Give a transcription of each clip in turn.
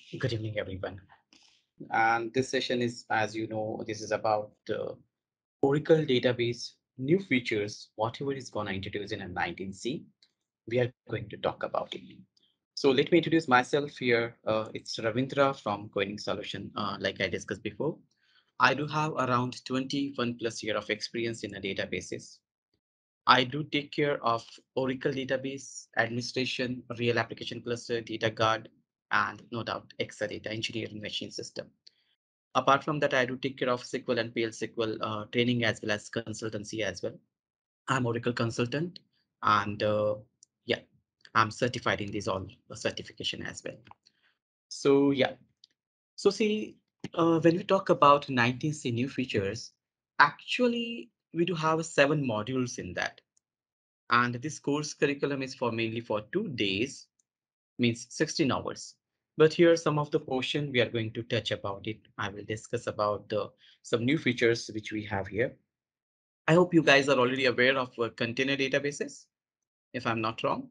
Good evening, everyone. And this session is, as you know, this is about Oracle database, new features, whatever is going to introduce in a 19C. We are going to talk about it. So let me introduce myself here. It's Ravindra from Koenig Solution. Like I discussed before, I do have around 21 plus year of experience in a databases. I do take care of Oracle database administration, real application cluster, data guard, and no doubt Exadata engineering machine system. Apart from that, I do take care of SQL and PL SQL training as well as consultancy as well. I'm Oracle consultant, and yeah, I'm certified in these all certification as well. So yeah, so see, when we talk about 19C new features, actually we do have 7 modules in that. And this course curriculum is for mainly for 2 days, means 16 hours. But here some of the portion we are going to touch about it. I will discuss about the some new features which we have here. I hope you guys are already aware of container databases, if I'm not wrong.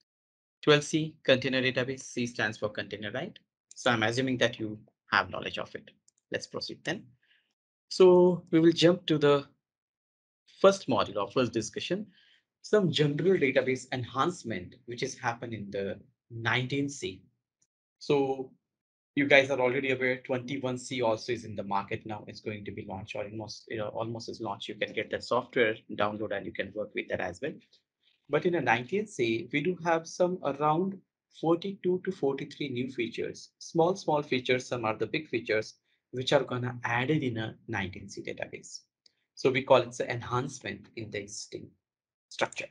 12C container database, C stands for container, right? So I'm assuming that you have knowledge of it. Let's proceed then. So we will jump to the first module or first discussion, some general database enhancement which has happened in the 19C. So you guys are already aware 21C also is in the market now. It's going to be launched or almost is launched. You can get that software download and you can work with that as well. But in a 19C, we do have some around 42 to 43 new features, small features. Some are the big features which are gonna added in a 19C database. So we call it the enhancement in the existing structure.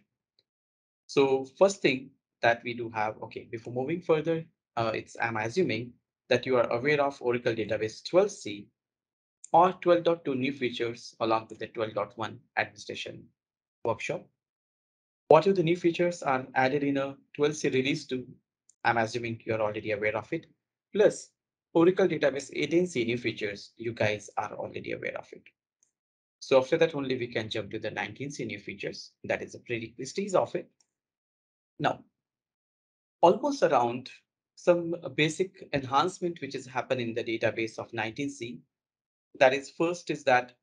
So first thing that we do have, okay, before moving further, I'm assuming that you are aware of Oracle Database 12C or 12.2 new features along with the 12.1 administration workshop. What are the new features are added in a 12C release 2? I'm assuming you're already aware of it. Plus, Oracle Database 18C new features, you guys are already aware of it. So after that only we can jump to the 19C new features. That is a prerequisites of it. Now, almost around some basic enhancement which has happened in the database of 19C. That is first is that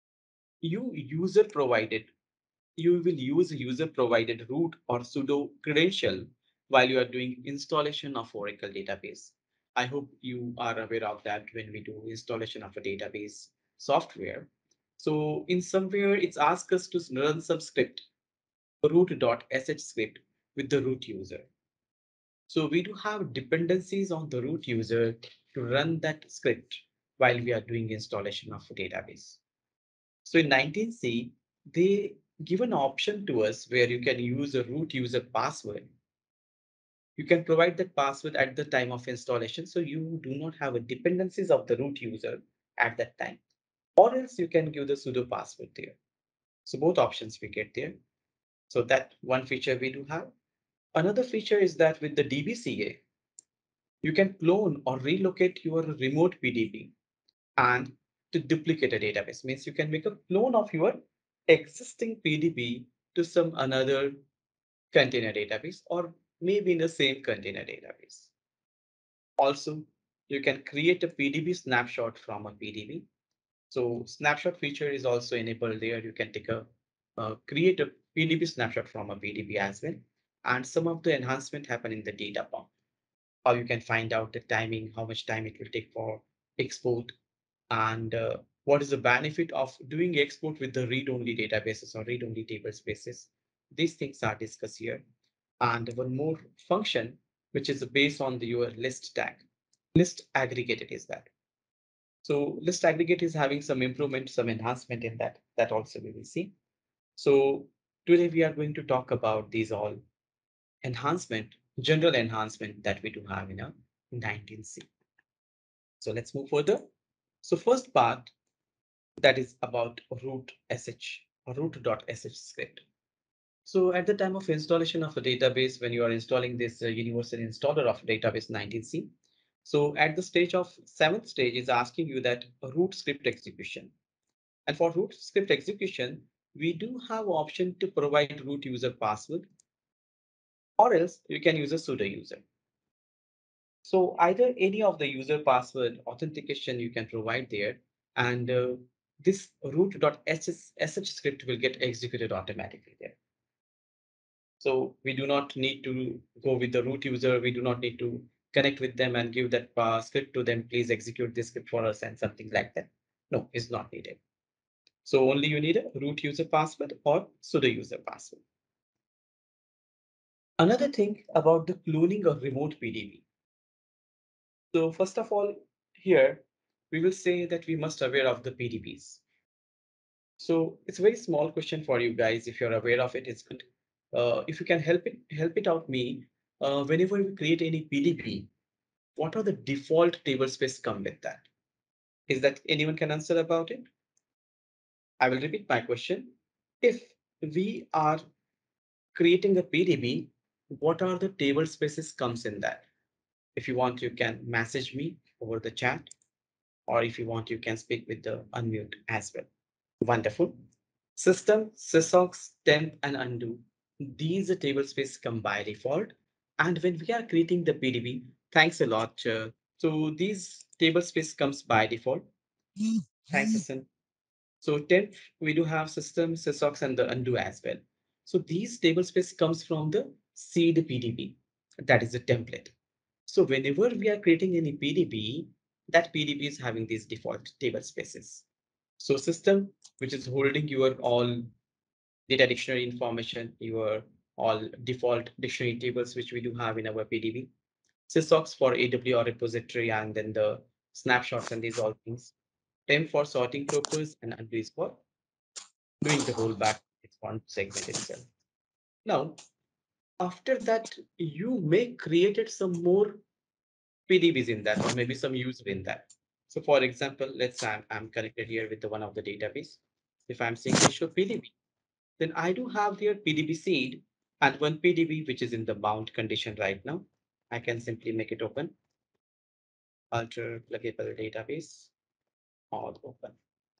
you user provided, you will use user provided root or sudo credential while you are doing installation of Oracle database. I hope you are aware of that when we do installation of a database software. So in somewhere it's asked us to run some script, root.sh script with the root user. So we do have dependencies on the root user to run that script while we are doing installation of a database. So in 19C, they give an option to us where you can use a root user password. You can provide that password at the time of installation, so you do not have a dependencies of the root user at that time. Or else you can give the sudo password there. So both options we get there. So that one feature we do have. Another feature is that with the DBCA, you can clone or relocate your remote PDB and to duplicate a database. Means you can make a clone of your existing PDB to some another container database or maybe in the same container database. Also, you can create a PDB snapshot from a PDB. So snapshot feature is also enabled there. You can take a create a PDB snapshot from a PDB as well. And some of the enhancement happen in the data pump. How you can find out the timing, how much time it will take for export, and what is the benefit of doing export with the read-only databases or read-only table spaces. These things are discussed here. And one more function, which is based on your list tag. List aggregated is that. So list aggregate is having some improvement, some enhancement in that. That also we will see. So today we are going to talk about these all enhancement, general enhancement that we do have in a 19C. So let's move further. So first part, that is about root.sh script. So at the time of installation of a database, when you are installing this universal installer of database 19C, so at the stage of seventh stage is asking you that root script execution. And for root script execution, we do have option to provide root user password, or else you can use a sudo user. So either any of the user password authentication you can provide there, and this root.sh script will get executed automatically there. So we do not need to go with the root user. We do not need to connect with them and give that script to them. Please execute this script for us and something like that. No, it's not needed. So only you need a root user password or sudo user password. Another thing about the cloning or remote PDB. So first of all, here we will say that we must aware of the PDBs. So it's a very small question for you guys. If you're aware of it, it's good. If you can help it out me. Whenever we create any PDB, what are the default table space come with that? Is that anyone can answer about it? I will repeat my question. If we are creating a PDB, what are the table spaces comes in that? If you want, you can message me over the chat, or if you want, you can speak with the unmute as well. Wonderful. System, sysocs, temp, and undo. These table space come by default. And when we are creating the PDB, thanks a lot. So these table space comes by default. Thanks, Hassan. So temp, we do have system, sysocs, and the undo as well. So these table space comes from the seed PDB. That is the template. So whenever we are creating any PDB, that PDB is having these default table spaces. So system, which is holding your all data dictionary information, your all default dictionary tables, which we do have in our PDB. Sysocs for AWR repository, and then the snapshots and these all things. Temp for sorting purpose, and undo is for doing the rollback. It's one segment itself. Now, after that, you may created some more PDBs in that, or maybe some user in that. So for example, let's say I'm connected here with the one of the database. If I'm saying they show PDB, then I do have their PDB seed and one PDB which is in the bound condition right now. I can simply make it open, alter pluggable database, all open,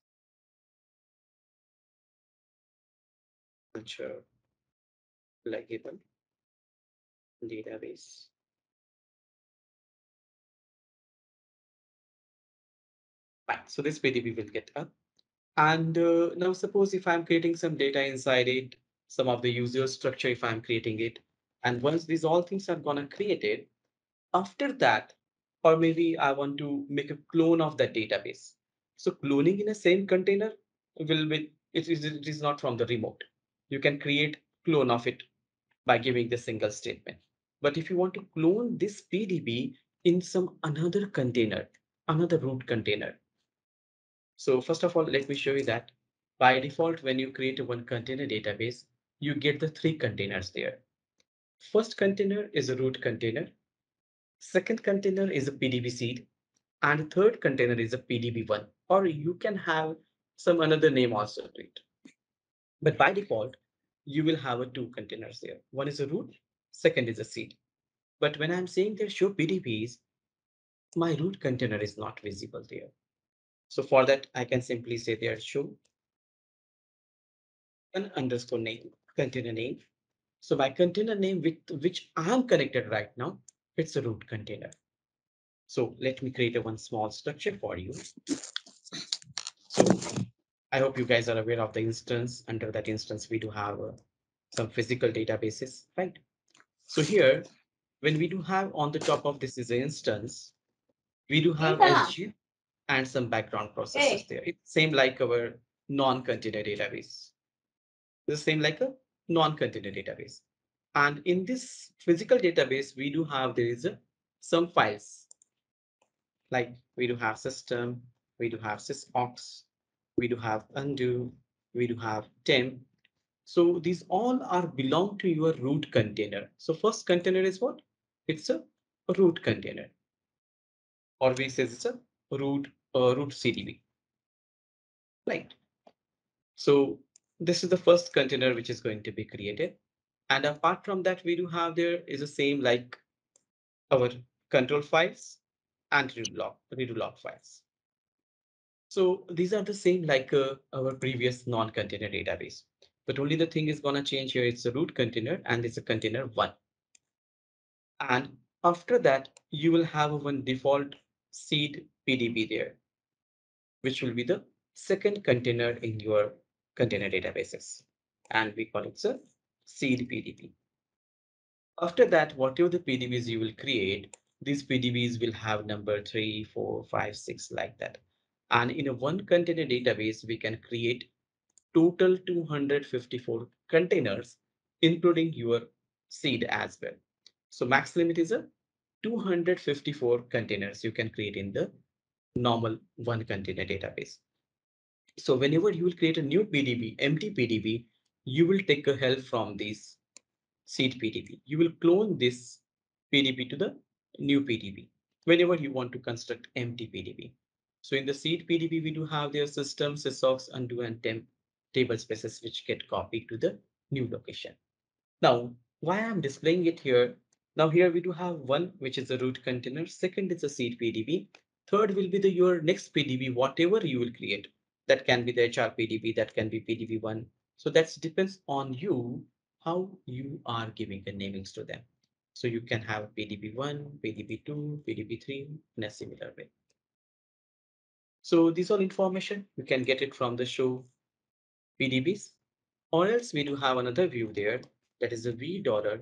alter pluggable database. Fine. So this PDB will get up. And now suppose if I'm creating some data inside it, some of the user structure, if I'm creating it, and once these all things are gonna created, after that, or maybe I want to make a clone of that database. So cloning in a same container will be, it is not from the remote. You can create clone of it by giving the single statement. But if you want to clone this PDB in some another container, another root container. So first of all, let me show you that by default, when you create a one container database, you get the three containers there. First container is a root container. Second container is a PDB seed, and third container is a PDB1, or you can have some another name also to it. But by default, you will have a two containers there. One is a root, second is a seed. But when I'm saying there show PDBs, my root container is not visible there. So for that, I can simply say there show an underscore name, container name. So my container name with which I'm connected right now, it's a root container. So let me create a one small structure for you. So I hope you guys are aware of the instance. Under that instance, we do have some physical databases, right? So here, when we do have on the top of this is an instance, we do have SG and some background processes there. It's same like our non-container database. The same like a non-container database. And in this physical database, we do have there is some files like we do have system, we do have sysocs, we do have undo, we do have temp. So these all are belong to your root container. So first container is what? It's a root container, or we say it's a root CDB, right? So this is the first container which is going to be created. And apart from that, we do have there is the same like our control files and redo log files. So these are the same like our previous non-container database. But only the thing is gonna change here. It's a root container and it's a container one. And After that, you will have one default seed PDB there, which will be the second container in your container databases. And we call it the seed PDB. After that, whatever the PDBs you will create, these PDBs will have number 3, 4, 5, 6 like that. And in a one container database, we can create total 254 containers, including your seed as well. So max limit is a 254 containers you can create in the normal one container database. So whenever you will create a new PDB, empty PDB, you will take a help from this seed PDB. You will clone this PDB to the new PDB whenever you want to construct empty PDB. So in the seed PDB, we do have their system, sysocks, undo, and temp table spaces which get copied to the new location. Now, why I'm displaying it here? Now here we do have one, which is the root container. Second is the seed PDB. Third will be the your next PDB, whatever you will create. That can be the HR PDB, that can be PDB1. So that depends on you, how you are giving the namings to them. So you can have PDB1, PDB2, PDB3 in a similar way. So these all information, you can get it from the show PDBs, or else we do have another view there, that is the V dollar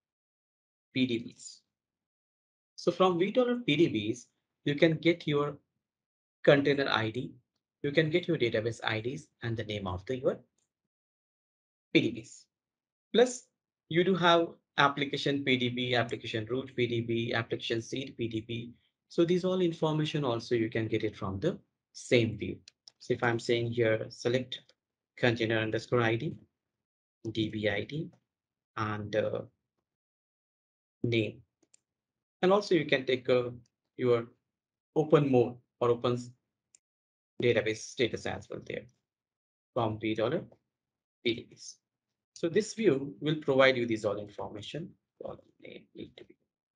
PDBs. So from $V PDBs, you can get your container ID, you can get your database IDs and the name of the your PDBs. Plus, you do have application PDB, application root PDB, application seed PDB. So these all information also you can get it from the same view. So if I'm saying here, select container underscore ID, DB ID, and name. And also you can take your open mode or open database status as well there from $V PDBs. So this view will provide you this all information. Need to be.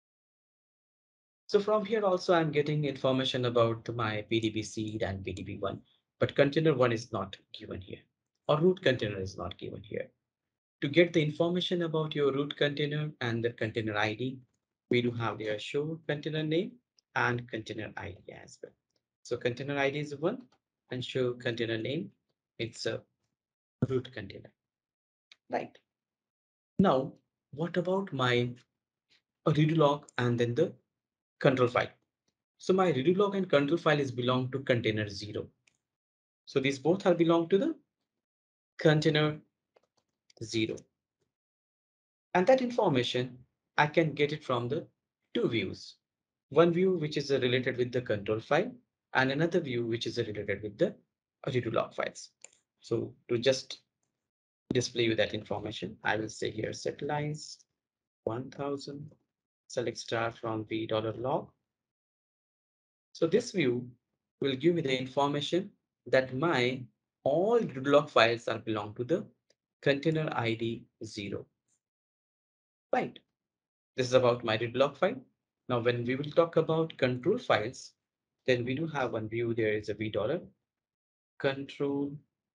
So from here also I'm getting information about my PDB seed and PDB1, but container one is not given here, or root container is not given here. To get the information about your root container and the container ID, we do have there show container name and container ID as well. So container ID is one and show container name. It's a root container, right? Now, what about my redo log and then the control file? So my redo log and control file is belong to container zero. So these both are belong to the container zero. And that information, I can get it from the two views. One view which is related with the control file and another view which is related with the redo log files. So to just display you that information, I will say here set lines 1000, select star from the $log. So this view will give me the information that my all log files are belong to the container ID 0. Right. This is about my log file. Now, when we will talk about control files, then we do have one view. There is a V dollar control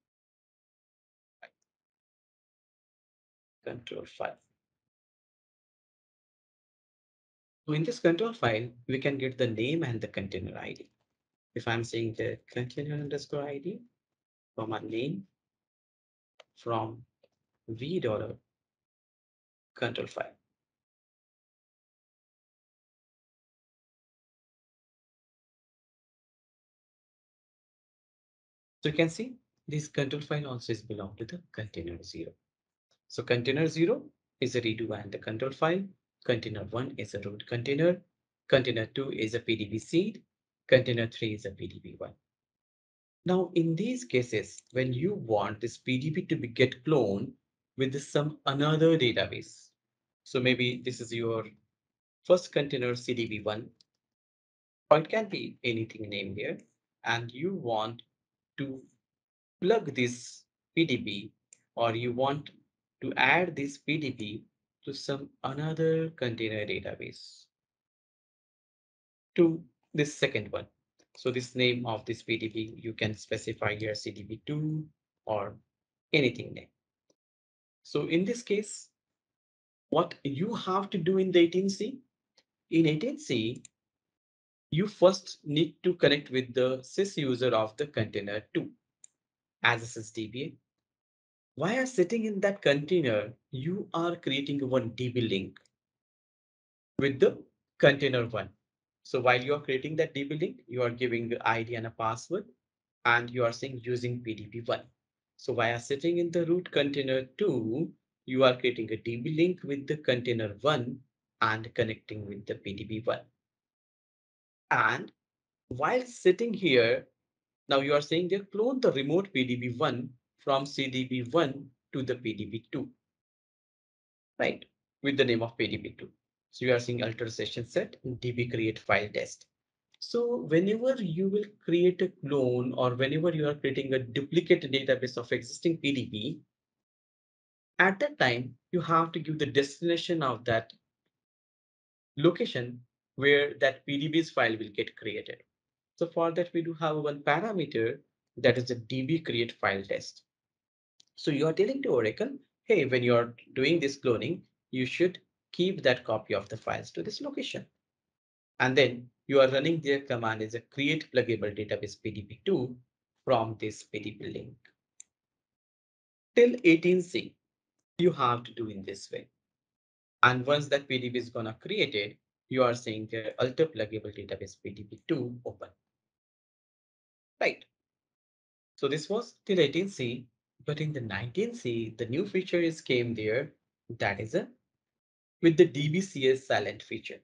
file. So in this control file, we can get the name and the container ID. If I'm saying the container underscore ID from a name from V dollar control file. So you can see this control file also is belong to the container 0. So container 0 is a redo and the control file. Container 1 is a root container. Container 2 is a PDB seed. Container 3 is a PDB1. Now, in these cases, when you want this PDB to be get cloned with some another database, so maybe this is your first container CDB1, or it can be anything named there, and you want to plug this PDB or you want to add this PDB to some another container database to this second one. So this name of this PDB, you can specify here CDB2 or anything name. So in this case, what you have to do in the 18C, In 18C, you first need to connect with the sys user of the container 2 as a sys DBA. While sitting in that container, you are creating one DB link with the container 1. So while you are creating that DB link, you are giving the ID and a password, and you are saying using PDB1. So while sitting in the root container 2, you are creating a DB link with the container 1 and connecting with the PDB1. And while sitting here, now you are saying they clone the remote PDB1 from CDB1 to the PDB2, right? With the name of PDB2. So you are seeing alter session set DB create file test. So whenever you will create a clone or whenever you are creating a duplicate database of existing PDB, at that time, you have to give the destination of that location where that PDB's file will get created. So for that, we do have one parameter that is the DB create file test. So you are telling to Oracle, hey, when you're doing this cloning, you should keep that copy of the files to this location. And then you are running their command as a create pluggable database PDB2 from this PDB link. Till 18C, you have to do in this way. And once that PDB is gonna created, you are saying the alter pluggable database PDB2 open. Right. So this was till 18C, but in the 19C, the new feature is came there, that is a with the DBCS silent feature,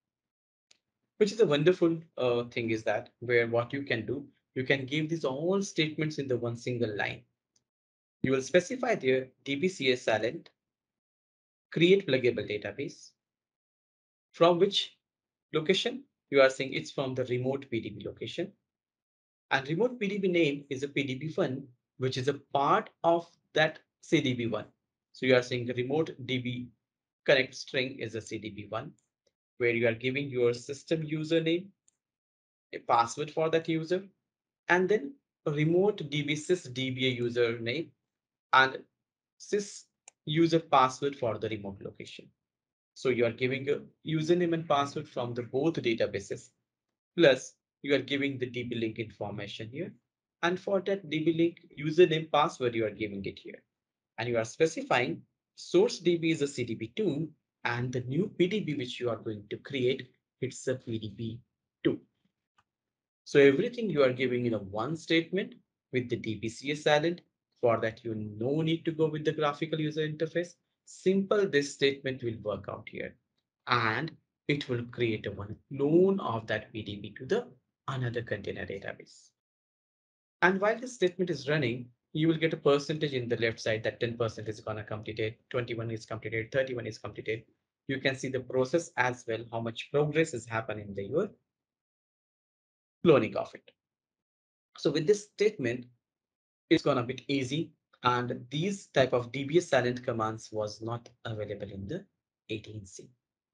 which is a wonderful thing is that where what you can do, you can give these all statements in the one single line. You will specify there DBCS silent, create pluggable database, from which location you are saying it's from the remote PDB location. And remote PDB name is a PDB1, which is a part of that CDB1. So you are saying the remote DB connect string is a CDB1, where you are giving your system username, a password for that user, and then a remote DB sys DBA username and sys user password for the remote location. So you are giving a username and password from the both databases. Plus, you are giving the DB link information here. And for that DB link username password, you are giving it here. And you are specifying source DB is a CDB2 and the new PDB which you are going to create, it's a PDB2. So everything you are giving in a one statement with the DBCS silent. For that, you no need to go with the graphical user interface. Simple this statement will work out here. And it will create a one clone of that PDB to the another container database. And while this statement is running, you will get a percentage in the left side that 10% is gonna completed, 21 is completed, 31 is completed. You can see the process as well, how much progress is happening in the your cloning of it. So with this statement, it's gonna be easy. And these type of DBA silent commands was not available in the 18C.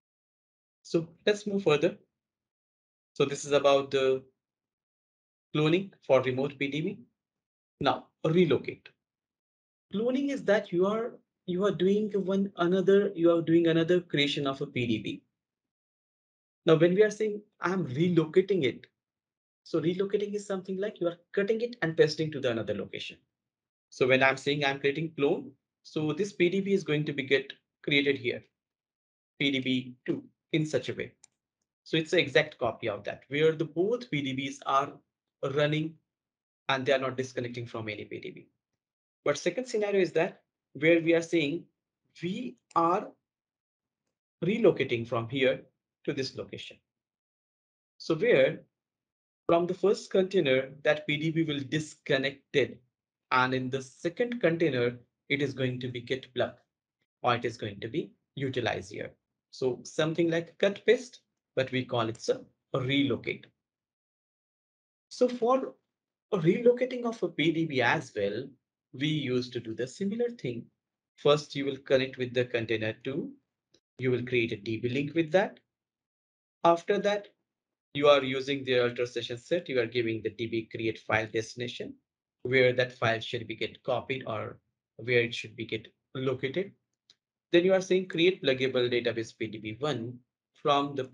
So let's move further. So this is about the cloning for remote PDB. Now relocate. Cloning is that you are doing another creation of a PDB. Now when we are saying I'm relocating it, so relocating is something like you are cutting it and pasting to the another location. So when I'm saying I'm creating clone, so this PDB is going to be get created here, PDB2 in such a way. So it's the exact copy of that, where the both PDBs are running and they are not disconnecting from any PDB. But second scenario is that where we are saying we are relocating from here to this location. So where from the first container that PDB will disconnected, and in the second container it is going to be get plugged or it is going to be utilized here. So something like cut paste, but we call it a relocate. So for relocating of a PDB as well, we used to do the similar thing. First, you will connect with the container 2. You will create a DB link with that. After that, you are using the alter session set. You are giving the DB create file destination where that file should be get copied or where it should be get located. Then you are saying create pluggable database PDB1 from the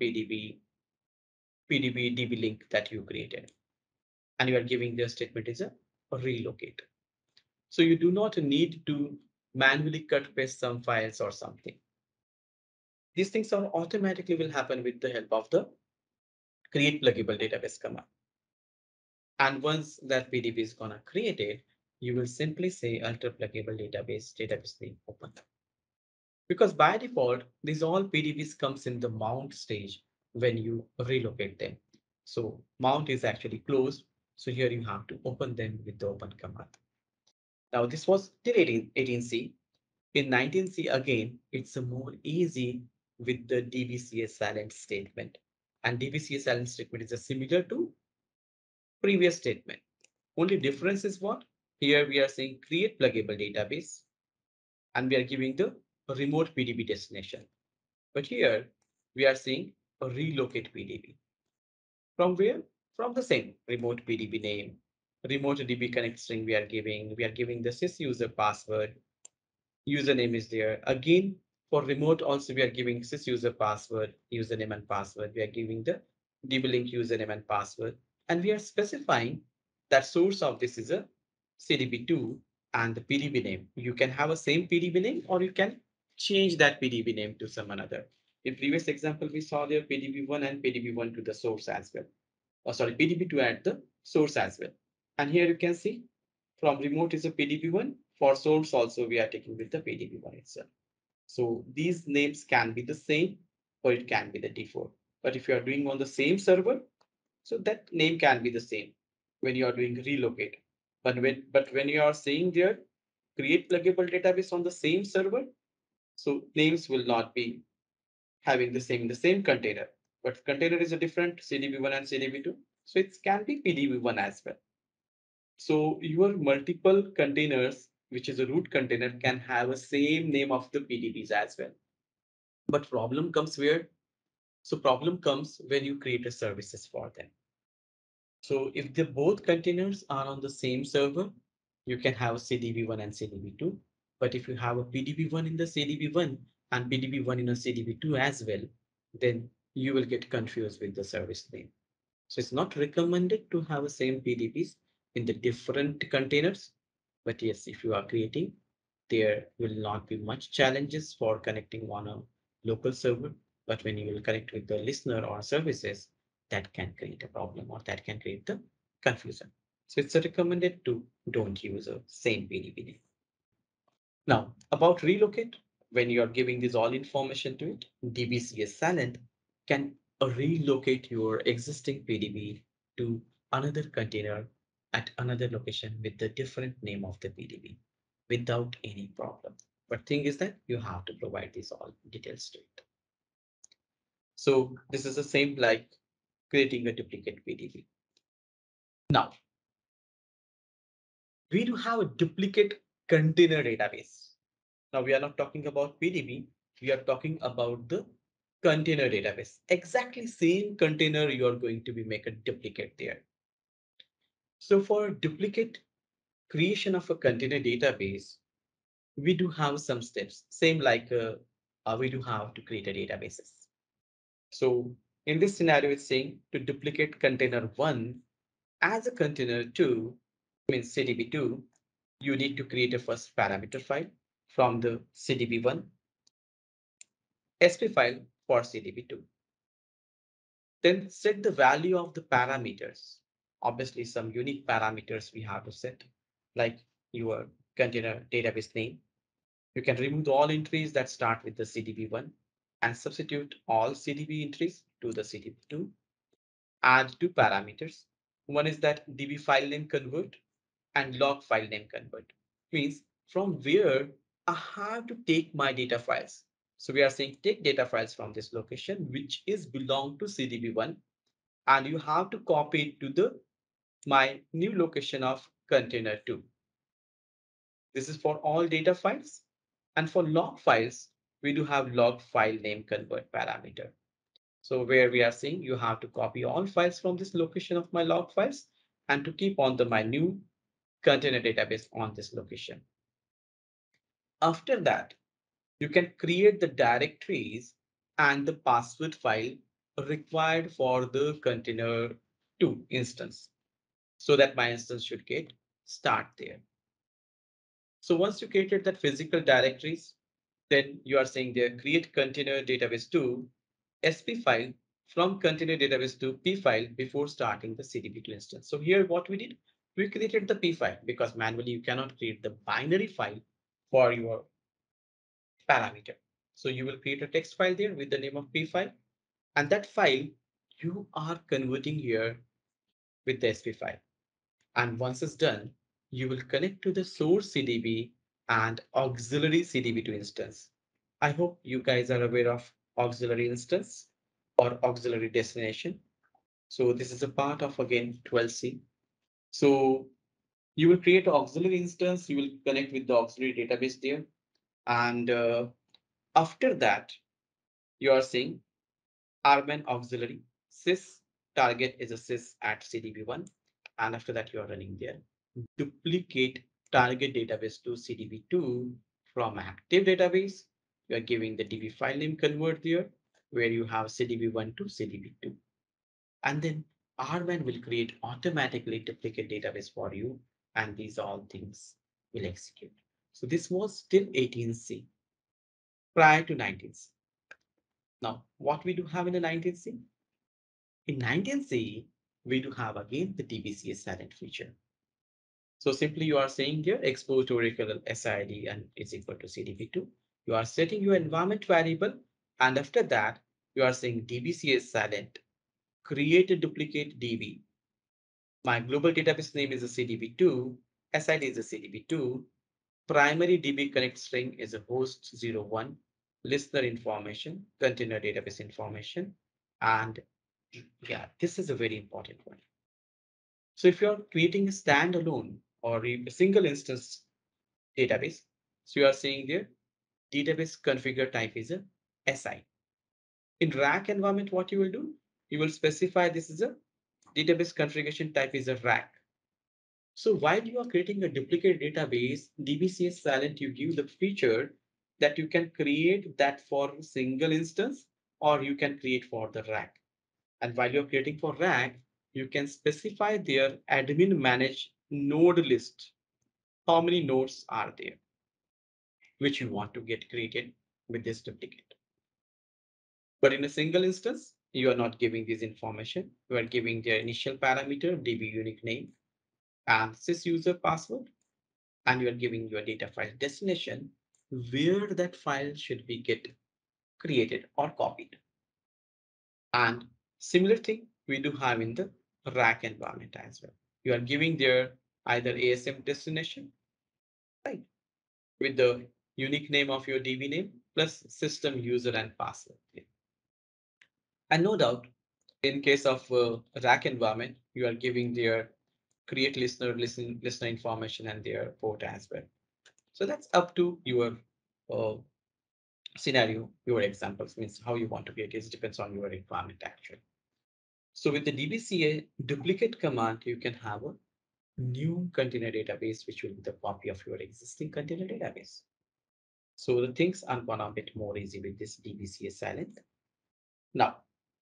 PDB DB link that you created. And you are giving the statement is a relocate. So you do not need to manually cut paste some files or something. These things are automatically will happen with the help of the create pluggable database command. And once that PDB is gonna create it, you will simply say alter pluggable database name open. Because by default, these all PDBs comes in the mount stage when you relocate them. So mount is actually closed. So here you have to open them with the open command. Now this was till 18C. In 19C again, it's a more easy with the DBCS silent statement. And DBCS silent statement is a similar to previous statement. Only difference is what? Here we are saying create pluggable database and we are giving the remote PDB destination. But here we are saying a relocate PDB. From where? From the same remote PDB name, remote DB connect string we are giving the sys user password, username is there. Again, for remote also we are giving sys user password, username and password. We are giving the DB link username and password. And we are specifying that source of this is a CDB2 and the PDB name. You can have a same PDB name or you can change that PDB name to some another. In previous example, we saw there PDB1 and PDB1 to the source as well. Oh, sorry, PDB2 at the source as well. And here you can see from remote is a PDB1. For source also we are taking with the PDB1 itself. So these names can be the same or it can be the default. But if you are doing on the same server, so that name can be the same when you are doing relocate. But when you are saying there create pluggable database on the same server, so names will not be having the same container. But container is a different CDB1 and CDB2. So it can be PDB1 as well. So your multiple containers, which is a root container, can have a same name of the PDBs as well. But problem comes where? So problem comes when you create a services for them. So if the both containers are on the same server, you can have CDB1 and CDB2. But if you have a PDB1 in the CDB1 and PDB1 in a CDB2 as well, then you will get confused with the service name. So it's not recommended to have the same PDBs in the different containers. But yes, if you are creating, there will not be much challenges for connecting on a local server. But when you will connect with the listener or services, that can create a problem or that can create the confusion. So it's recommended to don't use a same PDB name. Now, about relocate, when you are giving this all information to it, DBCS silent can relocate your existing PDB to another container at another location with the different name of the PDB without any problem. But thing is that you have to provide these all details to it. So this is the same like creating a duplicate PDB. Now, we do have a duplicate container database. Now we are not talking about PDB, we are talking about the container database. Exactly same container you are going to be make a duplicate there. So for duplicate creation of a container database, we do have some steps, same like we do have to create a databases. So in this scenario, it's saying to duplicate container one as a container two, means CDB2, you need to create a first parameter file from the CDB1 SP file for CDB2. Then set the value of the parameters. Obviously, some unique parameters we have to set, like your container database name. You can remove all entries that start with the CDB1 and substitute all CDB entries to the CDB2. Add two parameters. One is that DB file name convert and log file name convert. Means from where I have to take my data files. So we are saying take data files from this location, which is belong to CDB1, and you have to copy it to the my new location of container 2. This is for all data files. And for log files, we do have log file name convert parameter. So where we are saying you have to copy all files from this location of my log files and to keep on the my new container database on this location. After that, you can create the directories and the password file required for the container 2 instance, so that my instance should get start there. So once you created that physical directories, then you are saying there create container database to SP file from container database to P file before starting the CDB2 instance. So here what we did, we created the P file because manually you cannot create the binary file for your parameter. So you will create a text file there with the name of P file, and that file you are converting here with the SP file. And once it's done, you will connect to the source CDB and auxiliary CDB2 instance. I hope you guys are aware of auxiliary instance or auxiliary destination. So this is a part of again 12C. So you will create an auxiliary instance, you will connect with the auxiliary database there. And after that, you are saying Arman auxiliary sys target is a sys at CDB1. And after that, you are running there. Duplicate target database to CDB2 from active database. You are giving the DB file name convert there where you have CDB1 to CDB2. And then Rman will create automatically duplicate database for you. And these all things will execute. So this was still 18C prior to 19C. Now, what we do have in the 19C? In 19C, we do have again the DBCA silent feature. So simply you are saying here expose to Oracle SID and is equal to CDB2. You are setting your environment variable, and after that you are saying DBCA is silent. Create a duplicate DB. My global database name is a CDB2. SID is a CDB2. Primary DB connect string is a host 01. Listener information, container database information, and yeah, this is a very important one. So if you're creating a standalone or a single instance database, so you are saying there database configure type is a SI. In rack environment, what you will do, you will specify this is a database configuration type is a rack. So while you are creating a duplicate database, DBCS silent, you give the feature that you can create that for a single instance or you can create for the rack. And while you're creating for rack, you can specify their admin manage node list. How many nodes are there which you want to get created with this duplicate. But in a single instance, you are not giving this information. You are giving their initial parameter, DB unique name, and sys user password, and you are giving your data file destination where that file should be get created or copied. And similar thing we do have in the rack environment as well. You are giving their either ASM destination, right, with the unique name of your DB name plus system user and password. And no doubt, in case of rack environment, you are giving their create listener information and their port as well. So that's up to your uh, scenario, your examples means how you want to create it depends on your requirement actually. So with the DBCA duplicate command, you can have a new container database, which will be the copy of your existing container database. So the things are gonna a bit more easy with this DBCA silent. Now,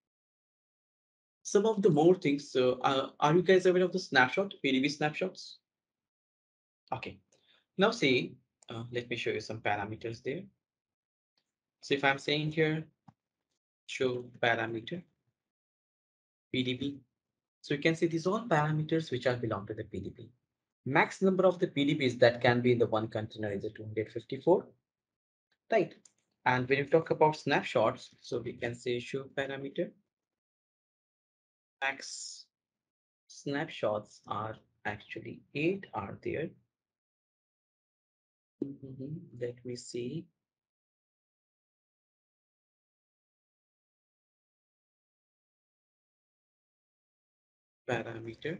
some of the more things, are you guys aware of the snapshot, PDB snapshots? Okay, now see, let me show you some parameters there. So if I'm saying here, show parameter, PDB. So you can see these all parameters which are belong to the PDB. Max number of the PDBs that can be in the one container is a 254, right? And when you talk about snapshots, so we can say show parameter, max snapshots are actually 8 are there. Let me see. Parameter.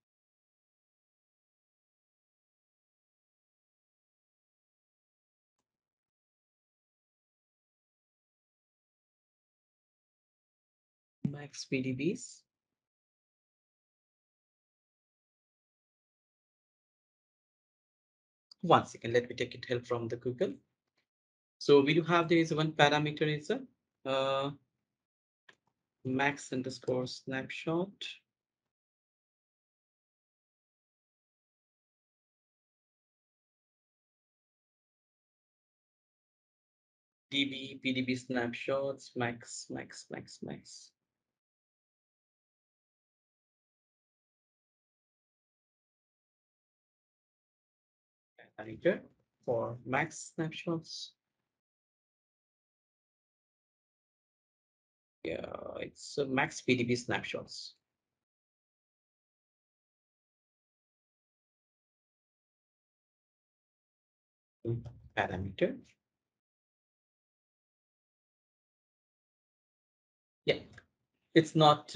Max PDBs. One second, let me take it help from the Google. So we do have there is one parameter is a Uh, max underscore snapshot. DB, PDB snapshots, max. Parameter for max snapshots. Yeah, it's max PDB snapshots. Parameter. Yeah, it's not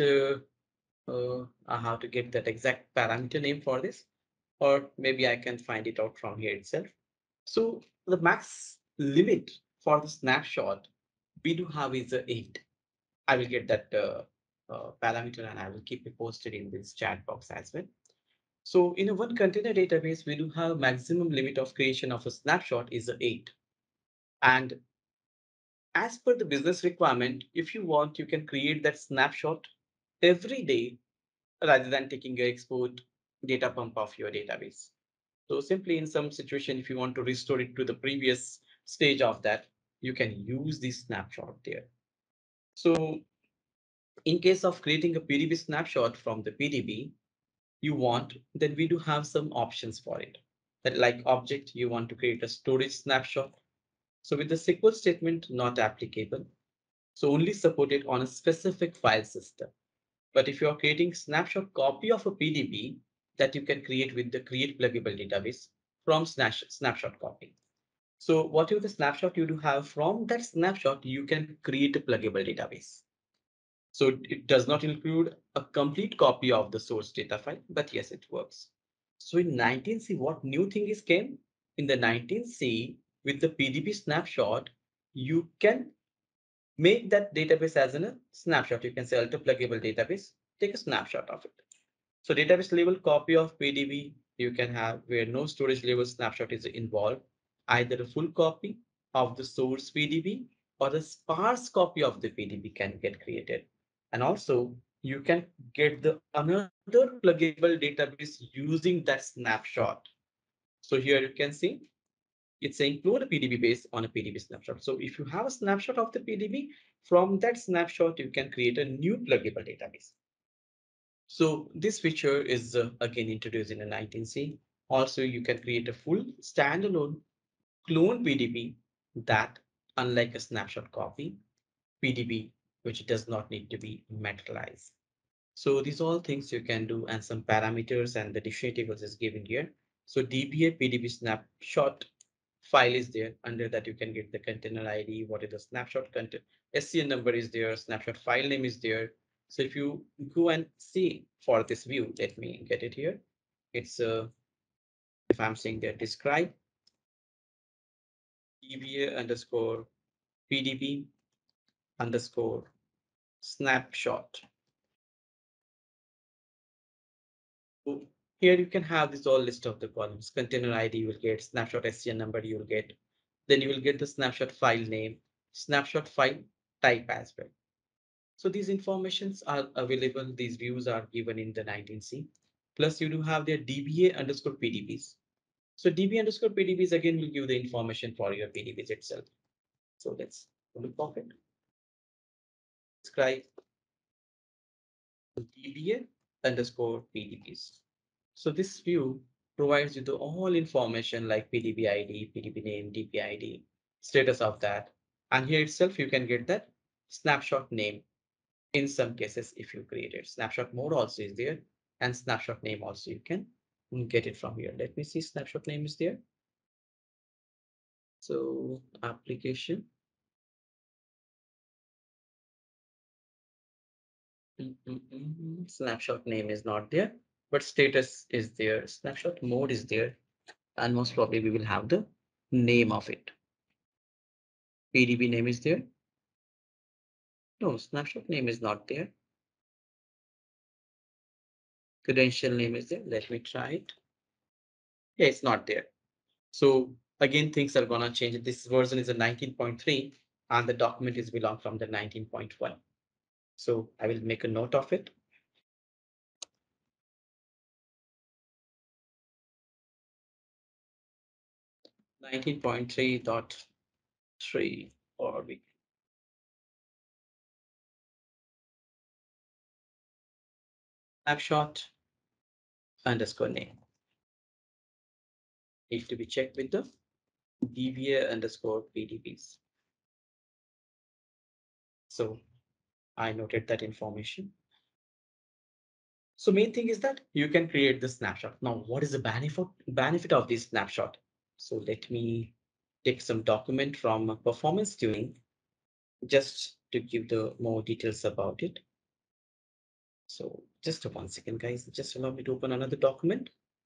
how to get that exact parameter name for this, or maybe I can find it out from here itself. So the max limit for the snapshot we do have is 8. I will get that parameter and I will keep it posted in this chat box as well. So in a one container database, we do have maximum limit of creation of a snapshot is 8. And as per the business requirement, if you want, you can create that snapshot every day rather than taking a export data pump of your database. So simply in some situation, if you want to restore it to the previous stage of that, you can use this snapshot there. So in case of creating a PDB snapshot from the PDB you want, then we do have some options for it. That like object, you want to create a storage snapshot. So with the SQL statement, not applicable. So only supported on a specific file system. But if you're creating snapshot copy of a PDB that you can create with the create pluggable database from snapshot copy. So whatever the snapshot you do have from that snapshot, you can create a pluggable database. So it does not include a complete copy of the source data file, but yes, it works. So in 19C, what new thing is came? In the 19C, with the PDB snapshot, you can make that database as a snapshot. You can say alter pluggable database, take a snapshot of it. So database level copy of PDB you can have where no storage level snapshot is involved, either a full copy of the source PDB or a sparse copy of the PDB can get created. And also you can get the another pluggable database using that snapshot. So here you can see it's saying load a PDB based on a PDB snapshot. So if you have a snapshot of the PDB, from that snapshot, you can create a new pluggable database. So this feature is again introduced in the 19C. Also, you can create a full standalone clone PDB that, unlike a snapshot copy, PDB, which does not need to be materialized. So these all things you can do and some parameters and the dictionary tables is given here. So DBA PDB snapshot file is there. Under that you can get the container ID, what is the snapshot content, SCN number is there, snapshot file name is there. So if you go and see for this view, let me get it here. It's if I'm saying that describe DBA underscore PDB underscore snapshot. So here you can have this all list of the columns. Container ID you will get, snapshot SCN number you will get. Then you will get the snapshot file name, snapshot file type as well. So these informations are available. These views are given in the 19C. Plus you do have their DBA underscore PDBs. So DB underscore PDBs again will give the information for your PDBs itself. So let's look of it. Describe DBA underscore PDBs. So this view provides you the all information like PDB ID, PDB name, DB ID, status of that. And here itself, you can get that snapshot name in some cases if you create it. Snapshot mode also is there and snapshot name also you can get it from here. Let me see snapshot name is there. So application. Snapshot name is not there, but status is there. Snapshot mode is there. And most probably we will have the name of it. PDB name is there. No, snapshot name is not there. Credential name is there. Let me try it. Yeah, it's not there. So again, things are gonna change. This version is a 19.3 and the document is belong from the 19.1. So I will make a note of it. 19.3.3 or we snapshot underscore name need to be checked with the DBA underscore PDBs. So I noted that information. So main thing is that you can create the snapshot. Now, what is the benefit of this snapshot? So let me take some document from performance tuning just to give the more details about it. So just 1 second, guys. Just allow me to open another document.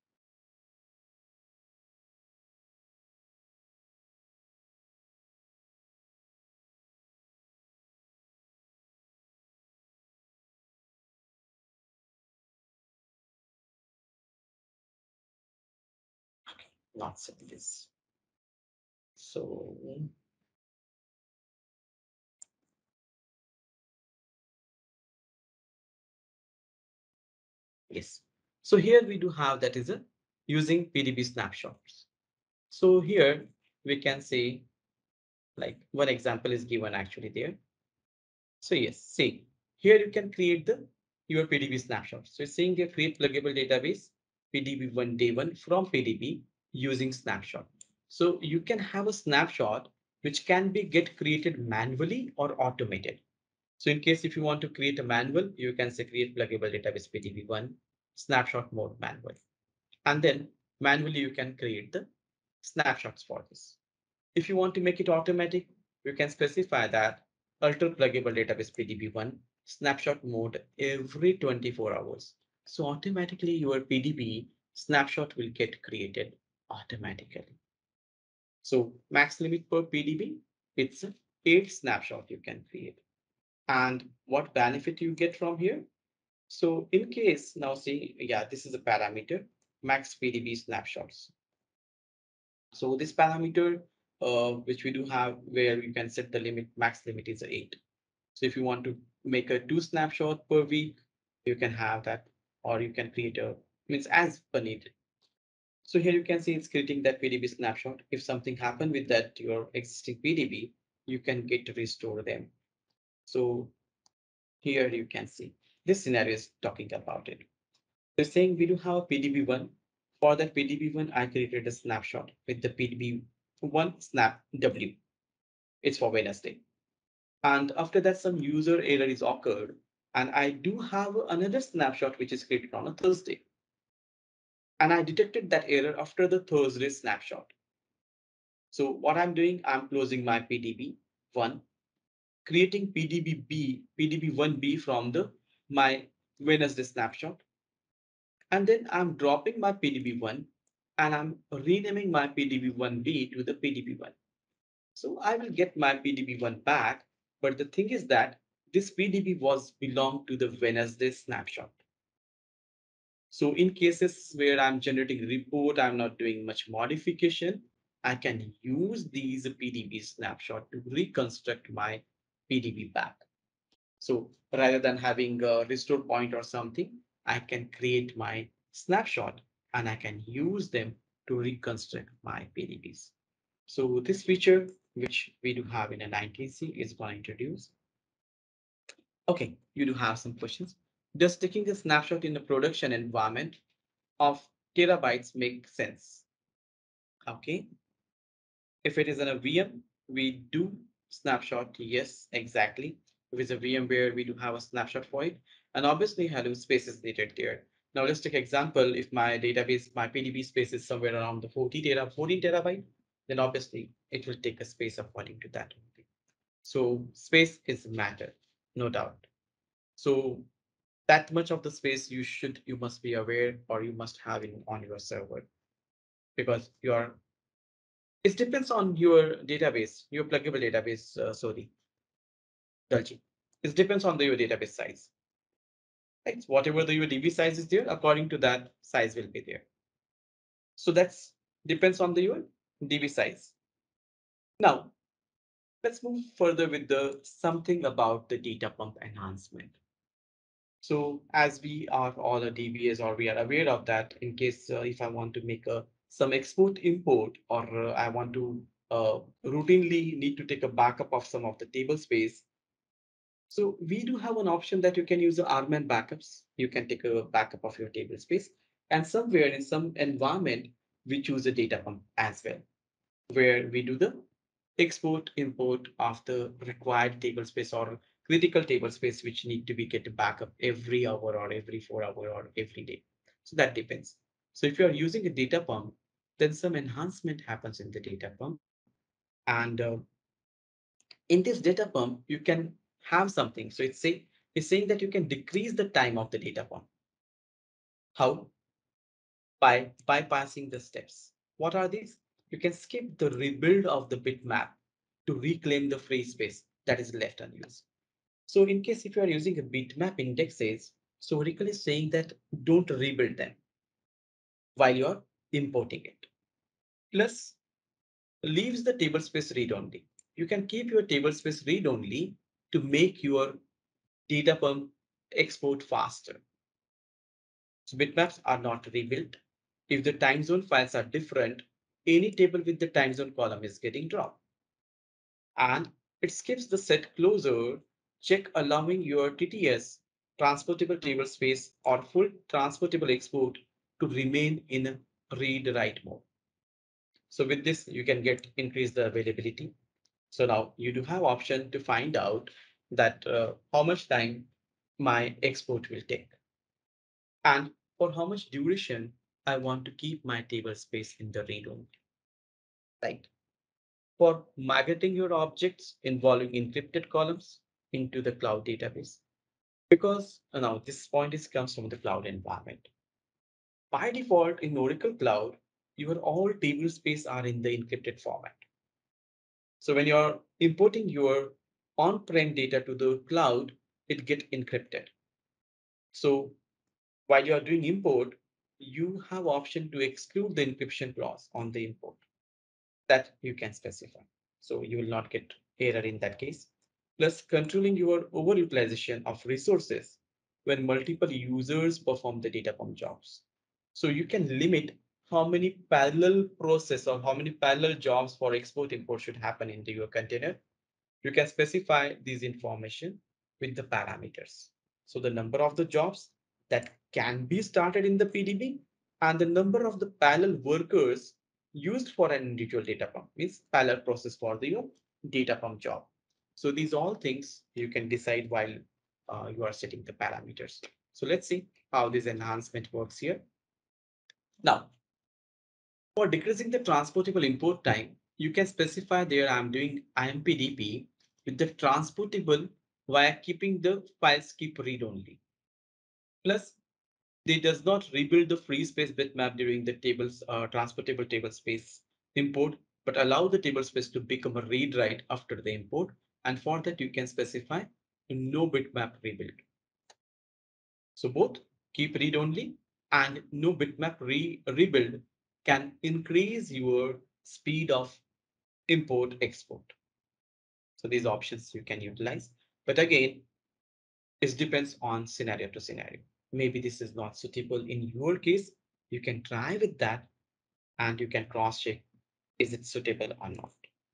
Not set this. So yes. So here we do have that is a using PDB snapshots. So here we can say like one example is given actually there. So yes, see here you can create the your PDB snapshot. So it's saying here create pluggable database PDB1 day one from PDB using snapshot. So you can have a snapshot which can be get created manually or automated. So in case if you want to create a manual, you can say create pluggable database PDB1 snapshot mode manual. And then manually you can create the snapshots for this. If you want to make it automatic, you can specify that alter pluggable database PDB1 snapshot mode every 24 hours. So automatically your PDB snapshot will get created automatically. So max limit per PDB, it's 8 snapshot you can create. And what benefit you get from here? So in case now see, yeah, this is a parameter, max PDB snapshots. So this parameter, which we do have where you can set the limit, max limit is 8. So if you want to make a 2 snapshot per week, you can have that, or you can create a, means as per needed. So here you can see it's creating that PDB snapshot. If something happened with that, your existing PDB, you can get to restore them. So here you can see this scenario is talking about it. They're saying we do have a PDB1. For that PDB1, I created a snapshot with the PDB1 snap W. It's for Wednesday. And after that, some user error is occurred. And I do have another snapshot which is created on a Thursday. And I detected that error after the Thursday snapshot. So what I'm doing, I'm closing my PDB1, creating PDB1B from the my Wednesday snapshot. And then I'm dropping my PDB1 and I'm renaming my PDB1B to the PDB1. So I will get my PDB1 back. But the thing is that this PDB was belonged to the Wednesday snapshot. So in cases where I'm generating report, I'm not doing much modification, I can use these PDB snapshot to reconstruct my PDB back. So rather than having a restore point or something, I can create my snapshot and I can use them to reconstruct my PDBs. So this feature, which we do have in a 19C, is going to introduce. Okay, you do have some questions. Does taking a snapshot in a production environment of terabytes make sense? Okay, if it is in a VM, we do snapshot. Yes, exactly. If it's a VMware, we do have a snapshot for it. And obviously, Hello space is needed there. Now let's take example. If my database, my PDB space is somewhere around the 14 terabyte, then obviously it will take a space according to that. So space is matter, no doubt. So that much of the space you must be aware or you must have in on your server because your it depends on your database, your pluggable database, sorry, Dalji. It depends on your database size. Right? Whatever your DB size is there, according to that size will be there. So that's depends on your DB size. Now, Let's move further with the something about the data pump enhancement. So as we are all a DBAs or we are aware of that, in case if I want to make some export import or I want to routinely need to take a backup of some of the table space. So we do have an option that you can use the RMAN backups. You can take a backup of your table space, and somewhere in some environment we choose a data pump as well, where we do the export import of the required table space or critical table space which need to be get backup every hour or every 4 hour or every day. So that depends. So if you are using a data pump, then some enhancement happens in the data pump. And in this data pump, you can have something. So it's saying that you can decrease the time of the data pump. How? By bypassing the steps. What are these? You can skip the rebuild of the bitmap to reclaim the free space that is left unused. So in case if you are using a bitmap indexes, so Oracle is saying that don't rebuild them while you're importing it. Plus leaves the table space read only. You can keep your table space read only to make your data pump export faster. So bitmaps are not rebuilt. If the time zone files are different, any table with the time zone column is getting dropped. And it skips the set closer check allowing your TTS, transportable table space or full transportable export to remain in read write mode. So with this, you can get increase the availability. So now you do have option to find out that how much time my export will take and for how much duration I want to keep my table space in the read only, right? For migrating your objects involving encrypted columns into the cloud database. Because now this point is comes from the cloud environment. By default in Oracle Cloud, your all table space are in the encrypted format. So when you're importing your on-prem data to the cloud, it get encrypted. So while you are doing import, you have option to exclude the encryption clause on the import that you can specify. So you will not get error in that case. Plus controlling your overutilization of resources when multiple users perform the data pump jobs. So you can limit how many parallel process or how many parallel jobs for export import should happen into your container. You can specify these information with the parameters. So the number of the jobs that can be started in the PDB and the number of the parallel workers used for an individual data pump means parallel process for the your data pump job. So these all things you can decide while you are setting the parameters. So let's see how this enhancement works here. Now, for decreasing the transportable import time, you can specify there I'm doing IMPDP with the transportable via keeping the files keep read only. Plus, they does not rebuild the free space bitmap during the tables transportable table space import, but allow the table space to become a read write after the import. And for that, you can specify no bitmap rebuild. So both keep read only and no bitmap rebuild can increase your speed of import export. So these options you can utilize. But again, it depends on scenario to scenario. Maybe this is not suitable in your case. You can try with that and you can cross check is it suitable or not.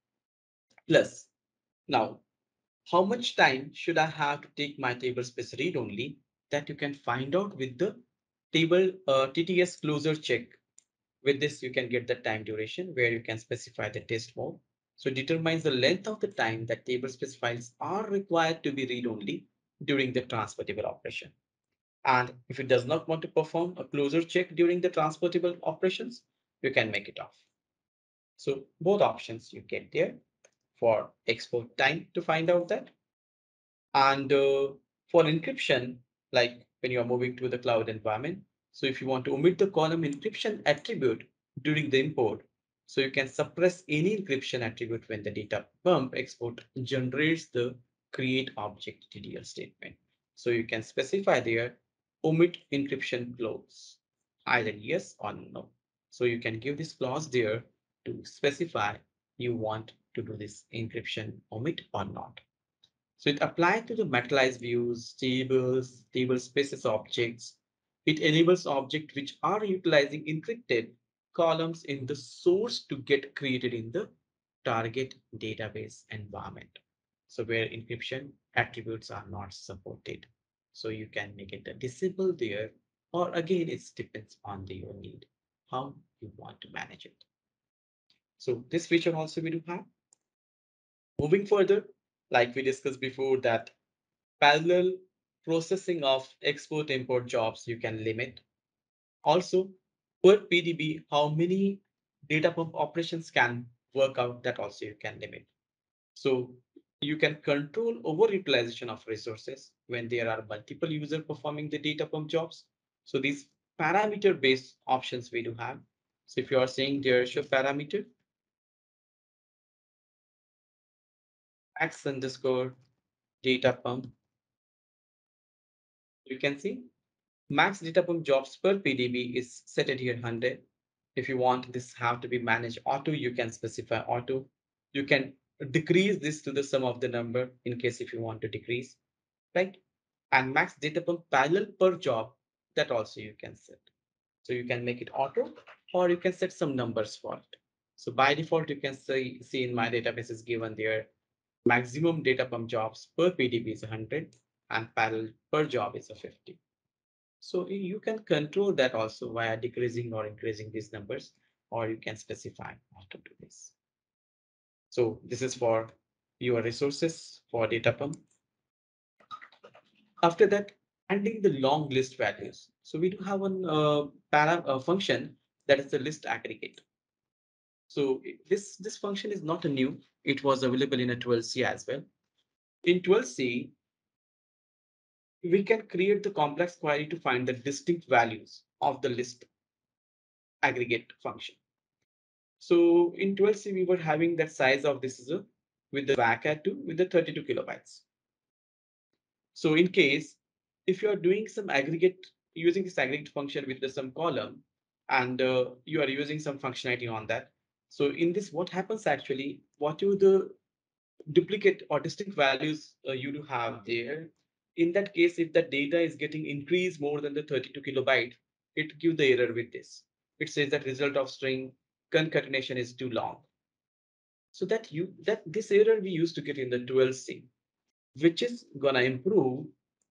Plus, now how much time should I have to take my table space read only that you can find out with the table TTS closer check. With this, you can get the time duration where you can specify the test mode. So it determines the length of the time that table space files are required to be read only during the transportable operation. And if it does not want to perform a closer check during the transportable operations, you can make it off. So both options you get there for export time to find out that. And for encryption, like when you are moving to the cloud environment, so if you want to omit the column encryption attribute during the import, so you can suppress any encryption attribute when the data pump export generates the create object TTL statement. So you can specify there omit encryption clause, either yes or no. So you can give this clause there to specify you want to do this encryption omit or not. So it applies to the materialized views, tables, table spaces objects. It enables objects which are utilizing encrypted columns in the source to get created in the target database environment. So where encryption attributes are not supported. So you can make it a disable there, or again, it depends on the your need, how you want to manage it. So this feature also we do have. Moving further, like we discussed before, that parallel processing of export import jobs you can limit. Also, per PDB, how many data pump operations can work out, that also you can limit. So you can control overutilization of resources when there are multiple users performing the data pump jobs. So these parameter based options we do have. So if you are saying there show parameter x underscore data pump, you can see max data pump jobs per PDB is set at here 100. If you want this have to be managed auto, you can specify auto. You can decrease this to the sum of the number in case if you want to decrease, right? And max data pump parallel per job, that also you can set. So you can make it auto or you can set some numbers for it. So by default, you can see in my database is given there maximum data pump jobs per PDB is 100 and parallel per job is a 50. So you can control that also via decreasing or increasing these numbers, or you can specify how to do this. So this is for your resources for data pump. After that, adding the long list values. So we do have one function that is the list aggregate. So this function is not a new. It was available in a 12C as well. In 12C, we can create the complex query to find the distinct values of the list aggregate function. So in 12C, we were having that size of this is a with the VACA2 with the 32 kilobytes. So in case if you are doing some aggregate using this aggregate function with the some column and you are using some functionality on that. So in this, what happens actually, what you the duplicate or distinct values you do have there. In that case, if the data is getting increased more than the 32 kilobyte, it give the error with this. It says that result of string concatenation is too long. So that this error we used to get in the 12C, which is gonna improve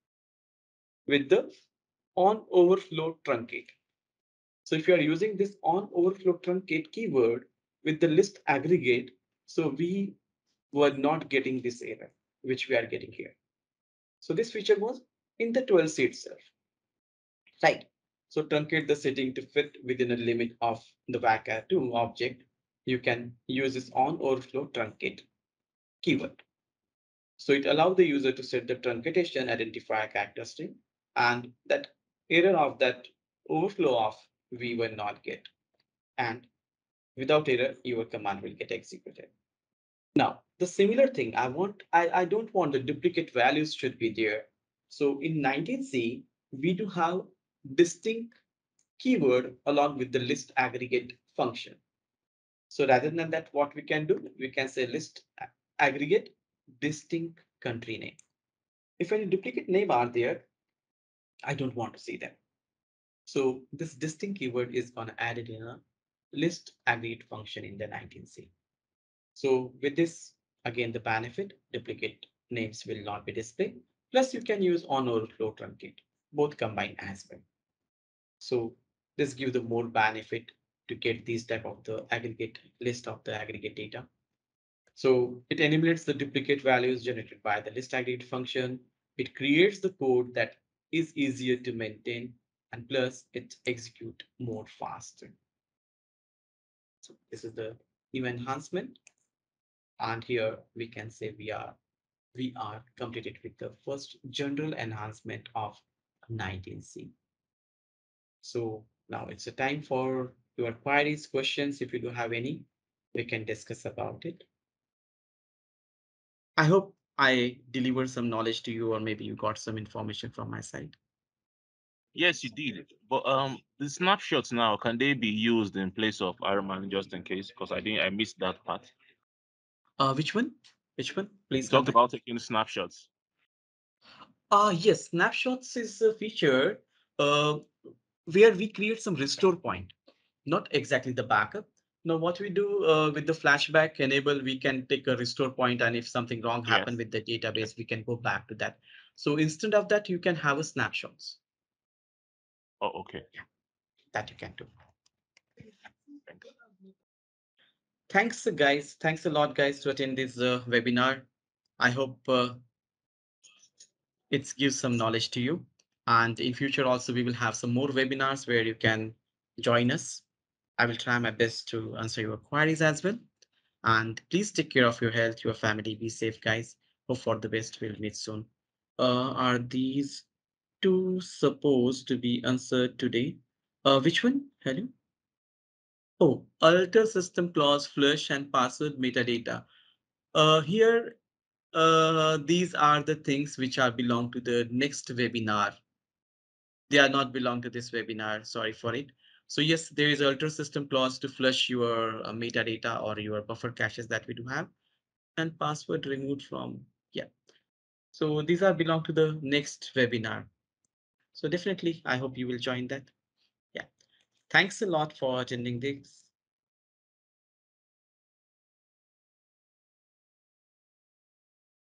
with the on overflow truncate. So if you are using this on overflow truncate keyword with the list aggregate, so we were not getting this error, which we are getting here. So this feature was in the 12C itself, right? So truncate the setting to fit within a limit of the VACA2 object. You can use this on overflow truncate keyword. So it allows the user to set the truncation identifier character string and that error of that overflow of we will not get. And without error, your command will get executed. Now, the similar thing I don't want the duplicate values should be there. So in 19C, we do have distinct keyword along with the list aggregate function. So rather than that, what we can do, we can say list aggregate distinct country name. If any duplicate name are there, I don't want to see them. So this distinct keyword is going to add it in a list aggregate function in the 19C. So with this, again, the benefit, duplicate names will not be displayed. Plus you can use on overflow truncate, both combined as well. So this gives the more benefit to get these type of the aggregate list of the aggregate data. So it enumerates the duplicate values generated by the list aggregate function. It creates the code that is easier to maintain and plus it execute more faster. So this is the new enhancement. And here we can say we are completed with the first general enhancement of 19C. So now it's a time for your queries, questions. If you do have any, we can discuss about it. I hope I delivered some knowledge to you, or maybe you got some information from my side. Yes, you did. But the snapshots now, can they be used in place of Iron Man just in case? Because I missed that part. Which one? Which one? You Please come talked back. about taking snapshots. Yes, snapshots is a feature uh, where we create some restore point, not exactly the backup. Now, what we do with the flashback enable, we can take a restore point, and if something wrong happened Yes. with the Okay. database, we can go back to that. So instead of that, you can have a snapshots. Oh, okay. Yeah, that you can do. Thanks. Thanks, guys. Thanks a lot, guys, to attend this webinar. I hope it gives some knowledge to you. And in future also, we will have some more webinars where you can join us. I will try my best to answer your queries as well. And please take care of your health, your family. Be safe, guys. Hope for the best. We'll meet soon. Are these two supposed to be answered today? Which one? Hello? Oh, alter system clause, flush, and password metadata. Here, these are the things which are belong to the next webinar. They are not belong to this webinar. Sorry for it. So yes, there is alter system clause to flush your metadata or your buffer caches that we do have, and password removed from, yeah. So these are belong to the next webinar. So definitely, I hope you will join that. Yeah. Thanks a lot for attending this.